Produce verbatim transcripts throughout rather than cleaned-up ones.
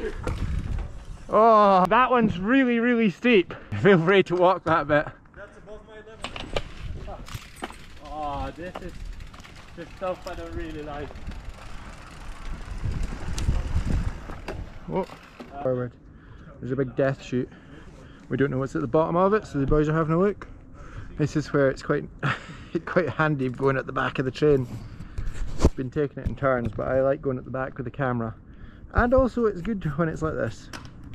Oh, that one's really, really steep. Feel free to walk that bit. That's above my level. Oh, this is the stuff I don't really like. Oh, forward. There's a big death chute. We don't know what's at the bottom of it, so the boys are having a look. This is where it's quite quite handy going at the back of the train. Been taking it in turns, but I like going at the back with the camera. And also it's good when it's like this.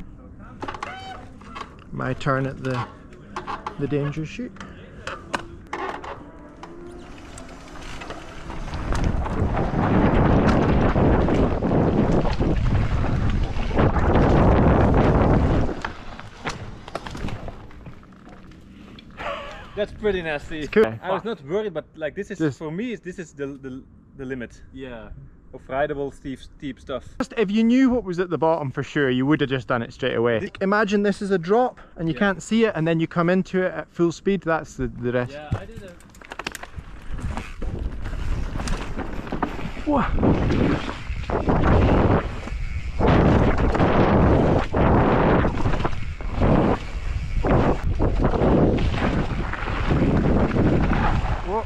My turn at the the danger chute. That's pretty nasty. Cool. I was not worried, but like this is This. for me. This is the the, the limit. Yeah. Of rideable steep steep stuff. Just if you knew what was at the bottom for sure, you would have just done it straight away. Like, imagine this is a drop and you Yeah. can't see it, and then you come into it at full speed. That's the, the rest. Yeah, I did a. Whoa. Whoa.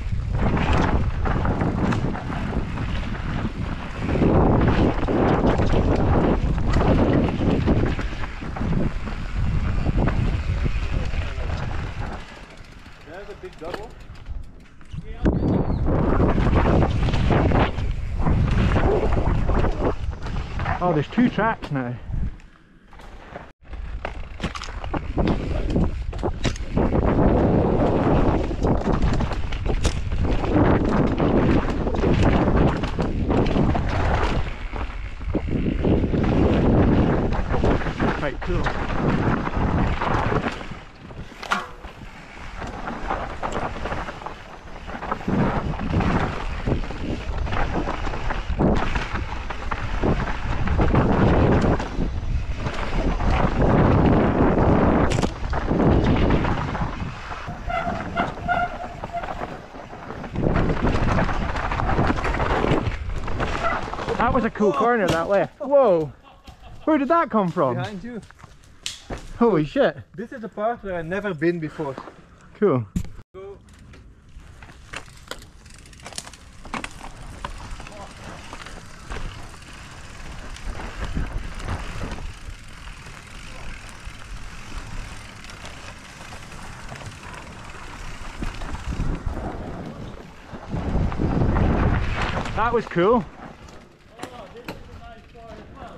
There's a big double. Oh, there's two tracks now. Quite cool. That was a cool corner, that left. Whoa! Where did that come from? Behind you. Holy shit! This is a part where I've never been before. Cool. Go. That was cool. Oh, this is a nice part as well.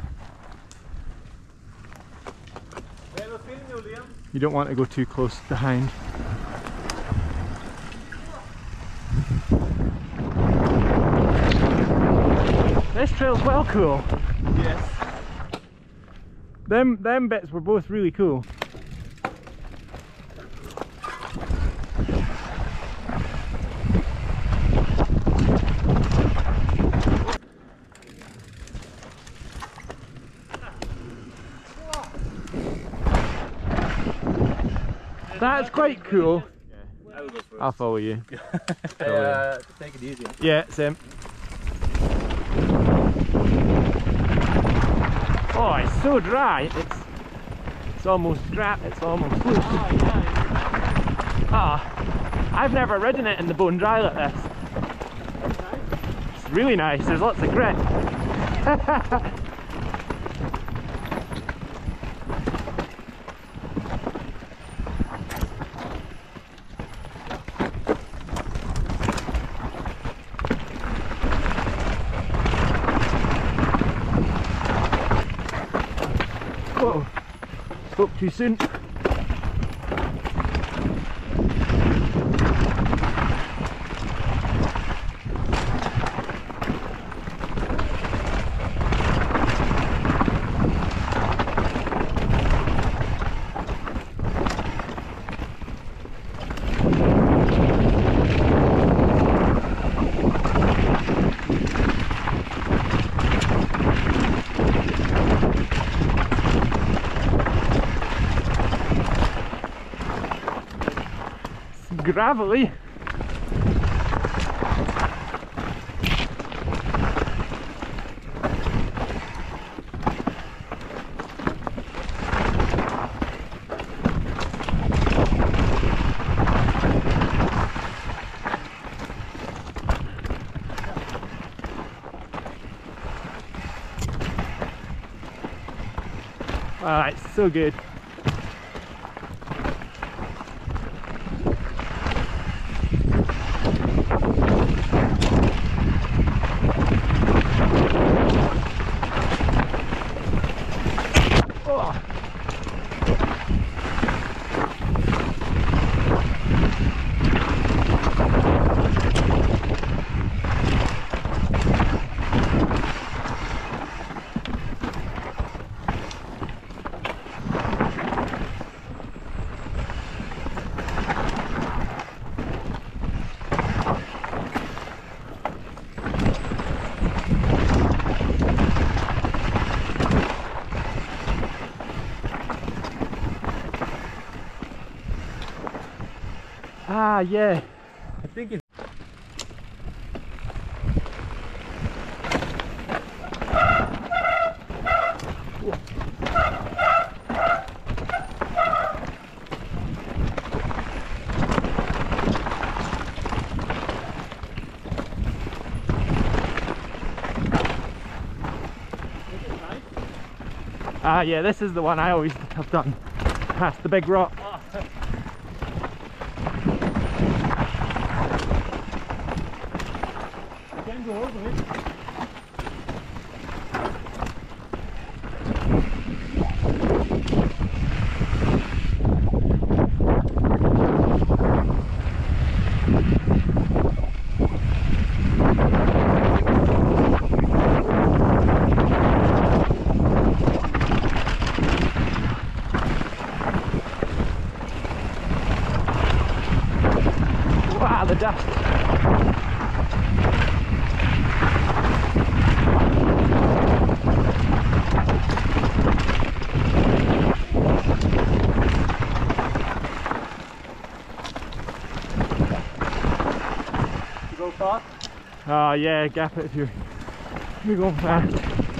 Where was filming you, Liam? You don't want to go too close behind. This trail's well cool. Yes. Them them bits were both really cool. That's quite cool. I will go first. I'll follow you. uh, take it easy. Yeah, same. Oh, it's so dry. It's it's almost dry. It's almost loose. Ah, I've never ridden it in the bone dry like this. It's really nice. There's lots of grip. Whoa, spoke too soon. Gravelly. Ah, it's so good. Oh. Ah, yeah. I think it's Ah, yeah, this is the one I always have done, past the big rock. Oh. Can go over it. Wow, the dust. You go fast? Oh yeah, gap it if you're, if you're going fast.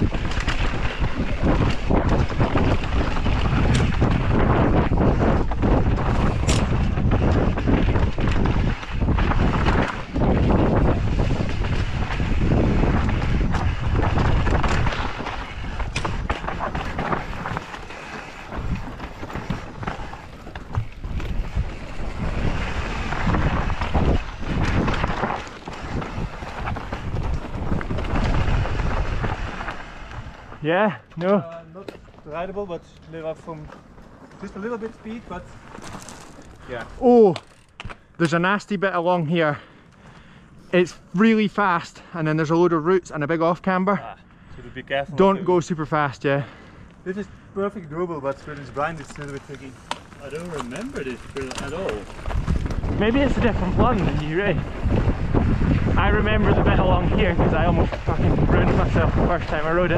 Yeah, no. Uh, not rideable, but there are some, just a little bit speed, but yeah. Oh, there's a nasty bit along here. It's really fast, and then there's a load of roots and a big off camber. Ah, so to be careful. Don't go super fast, yeah. This is perfect doable, but when it's blind, it's a little bit tricky. I don't remember this at all. Maybe it's a different one than you, Ray. I remember the bit along here because I almost fucking ruined myself the first time I rode it.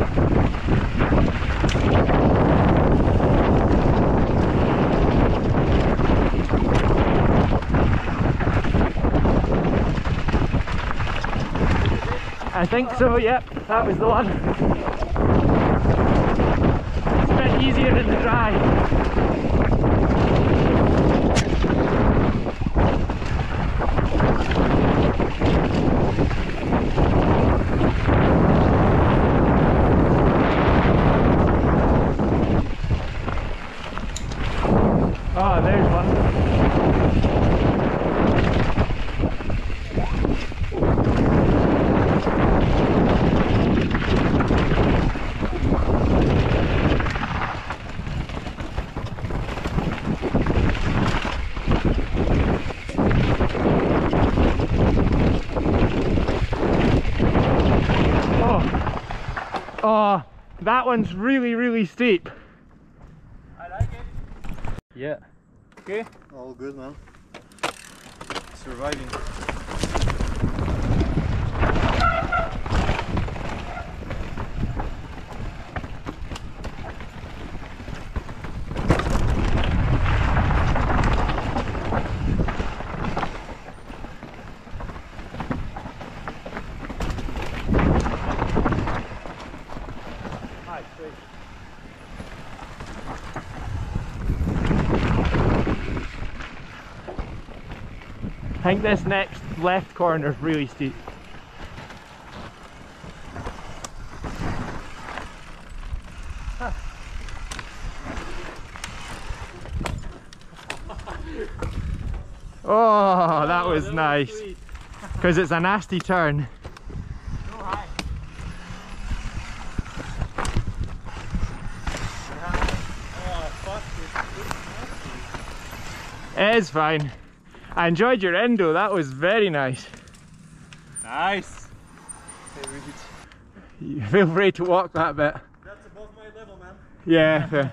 I think so, yep, that was the one. It's a bit easier in the dry. Oh, there's one. Oh, oh, that one's really, really steep. I like it. Yeah. Okay. All good, man. Surviving. Hi, sweet. I think this next left corner is really steep. Huh. Oh, that Oh, was that nice. sweet. Because it's a nasty turn. Go high. Oh, fuck it. It is fine. I enjoyed your endo, that was very nice. Nice. You feel free to walk that bit. That's above my level, man. Yeah, fair.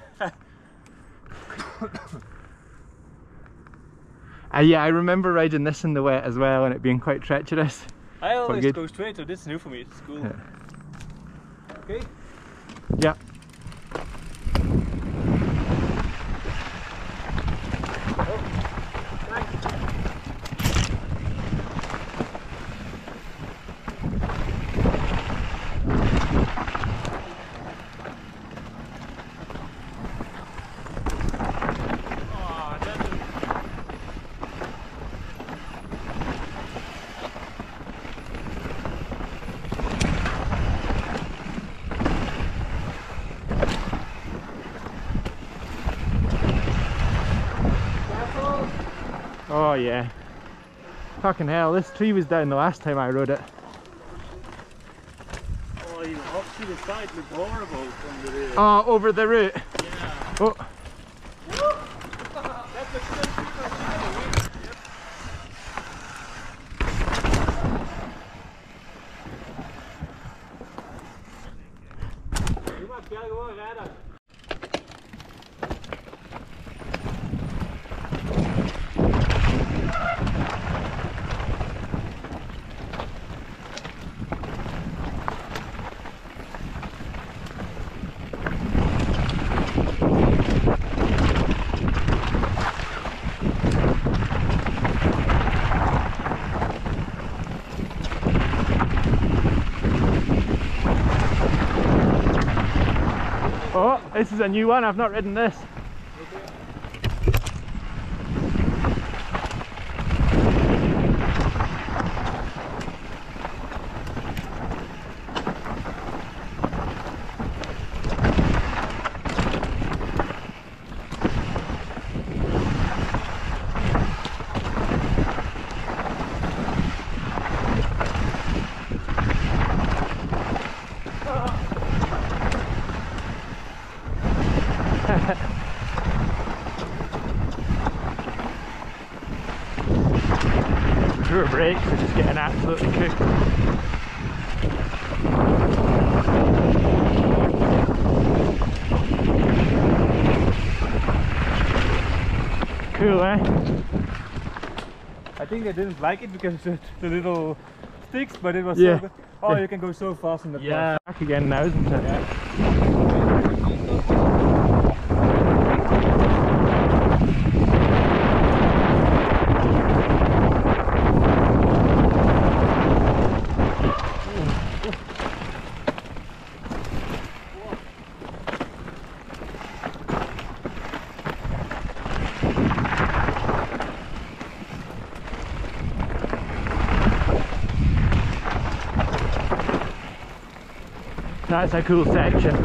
uh, yeah, I remember riding this in the wet as well and it being quite treacherous. I always good. go straight, so this is new for me. It's cool. Yeah. Okay. Yeah. Oh yeah. Fucking hell, this tree was down the last time I rode it. Oh, you off to the side look horrible from the rear. Oh, over the route. Yeah. Oh. That's a good thing. You must get go ridden. Oh, this is a new one, I've not ridden this. Poor brakes are just getting absolutely cooked. Cool, eh? I think they didn't like it because of the little sticks, but it was Yeah. so good. Oh, Yeah. you can go so fast in the Yeah, back again now, isn't it? Yeah. That's a cool section.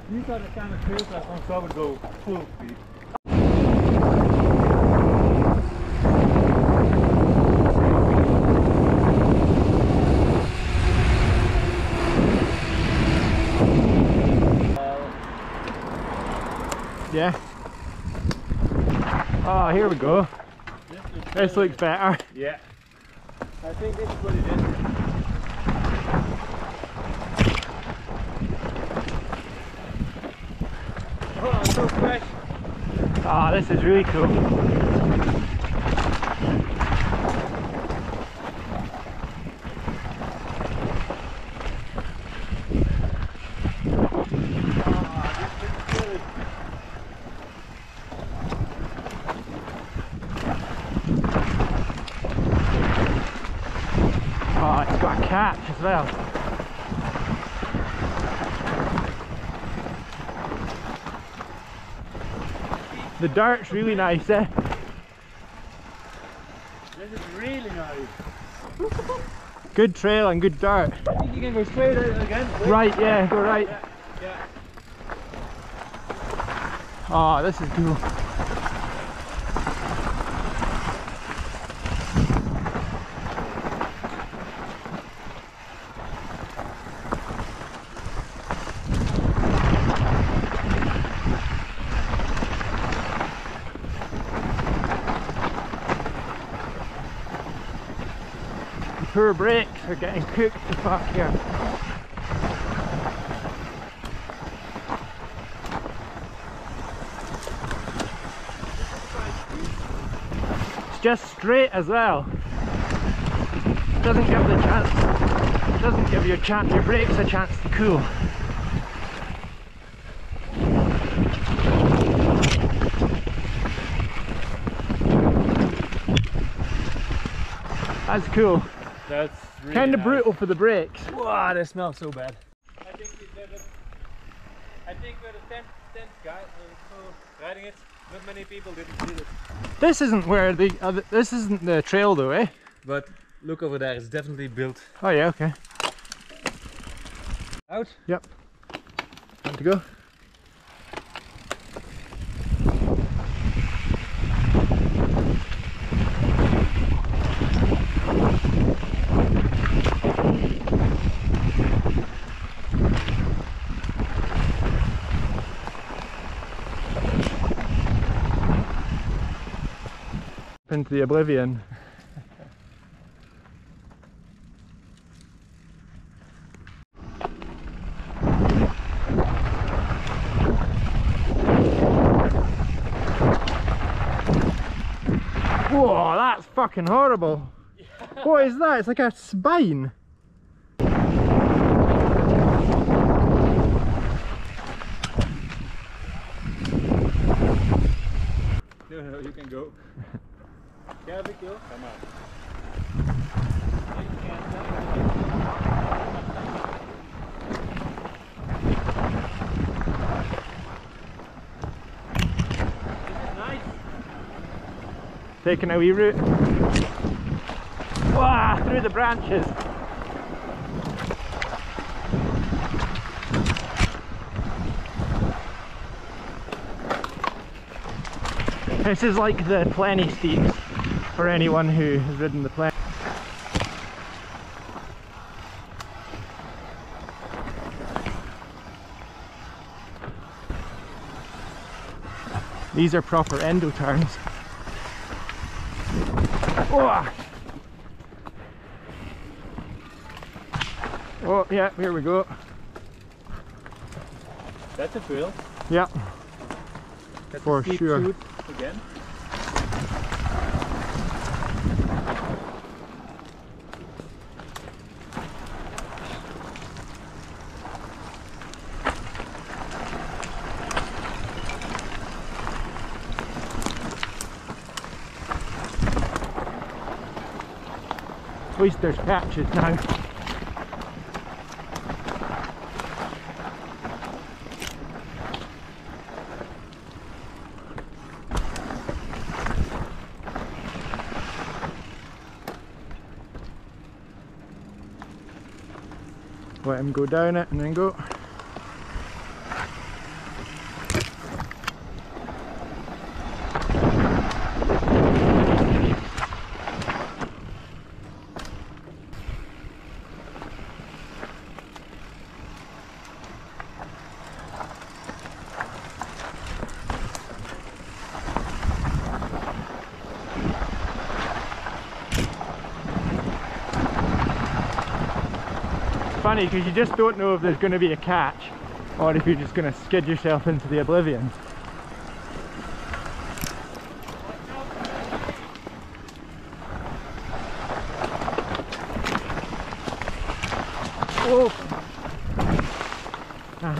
These are the kind of trails that on top would go full speed. Yeah. Oh, here we go. This looks better. Yeah. I think this is what it is. Oh, it's so fresh. Ah, this is really cool. Oh, it's got a catch as well. The dirt's really nice, eh? This is really nice. Good trail and good dirt. I think you can go straight out again. Wait. Right, yeah, go right. Yeah, yeah. Oh, this is cool. Poor brakes are getting cooked the fuck here. It's just straight as well. Doesn't give the chance. Doesn't give your chance. Your brakes a chance to cool. That's cool. That's really Kind of nice. brutal for the brakes. Wow, they smell so bad. I think we did it. I think we're the tenth, tenth guy uh, riding it. Not many people didn't do it. This isn't where the other, this isn't the trail though, eh? But look over there, it's definitely built Oh yeah, okay. out. Yep. Time to go. Into the oblivion. Whoa, that's fucking horrible. Yeah. What is that? It's like a spine. No, no, you can go. Yeah, big deal. Come on. Nice. Taking a wee route. Wow, through the branches. This is like the Plenty Steeps for anyone who has ridden the Plenty. These are proper endo turns. Oh, oh yeah, here we go. That's a thrill. Yeah, That's for a steep sure. chute again. At least there's patches now. Let him go down it and then go. funny because you just don't know if there's going to be a catch or if you're just going to skid yourself into the oblivion. Whoa!